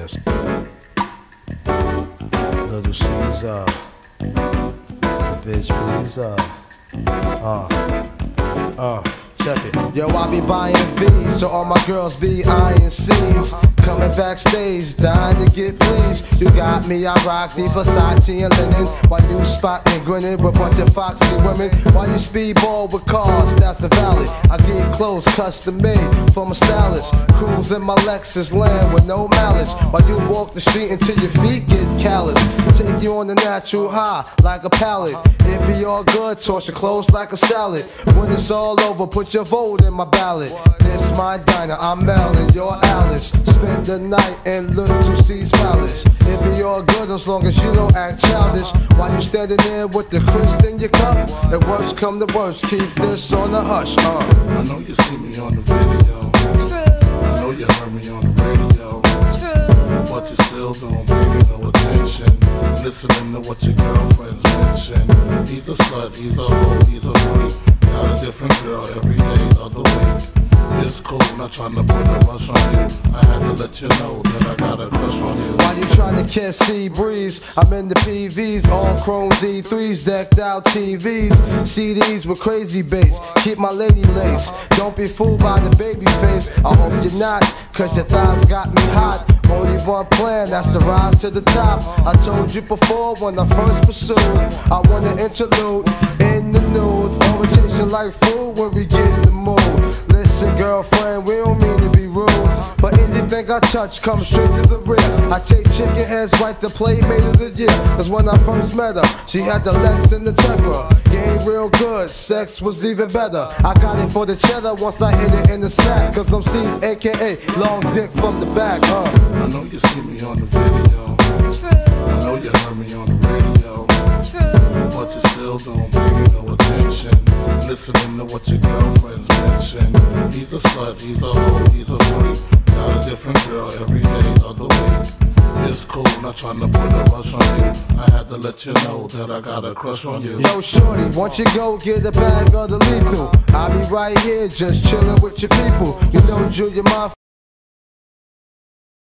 Yes. Little Caesar, the bitch please, check it. Yo, I be buying V's, so all my girls be eyeing C's. Coming backstage, dying to get pleased. You got me, I rock the Versace and linen. While you spotting and grinning with a bunch of foxy women. While you speedball with cars, that's the valley. I get clothes custom made from a stylist. Cruise in my Lexus land with no malice. While you walk the street until your feet get callous. Take you on the natural high like a pallet. It be all good, toss your clothes like a salad. When it's all over, put your vote in my ballot. This my diner, I'm Mel and you're Alice. Spend the night in Little C's Palace. It be all good as long as you don't act childish. While you standing there with the crisp in your cup. If worst come to worst, keep this on the hush. I know you see me on the video. True. I know you heard me on the radio. True. But you still don't pay me no attention. Listening to what your girlfriends mention. He's a slut, he's a hoe, he's a freak. Got a different girl every day of the week. It's cool, not trying to put a rush on you. I had to let you know that I got a crush on you. While you trying to catch sea breeze, I'm in the PVs, all chrome Z3s, decked out TVs, CDs with crazy bass. Keep my lady lace. Don't be fooled by the baby face. I hope you're not, cause your thighs got me hot. Only one plan, that's to rise to the top. I told you before when I first pursued, I want an interlude in the nude. Orientation like food when we get in the mood. Listen, girlfriend, we don't mean to be rude, but anything I touch comes straight to the rear. I take chicken heads right to Playmate of the Year. Cause when I first met her, she had the legs and the Tegra. Game real good, sex was even better. I got it for the cheddar once I hit it in the sack. Cause I'm C's aka long dick from the back. I know you see me on the video. True. I know you heard me on the radio. True. But you still don't pay me no attention. Listening to what your girlfriends mention. He's a slut, he's a hoe, he's a freak. Got a different girl every day of the week. It's cool, not trying to put a rush on you. I had to let you know that I got a crush on you. Yo, shorty, once you go get a bag of the lethal, I'll be right here just chilling with your people. You know, Julia, my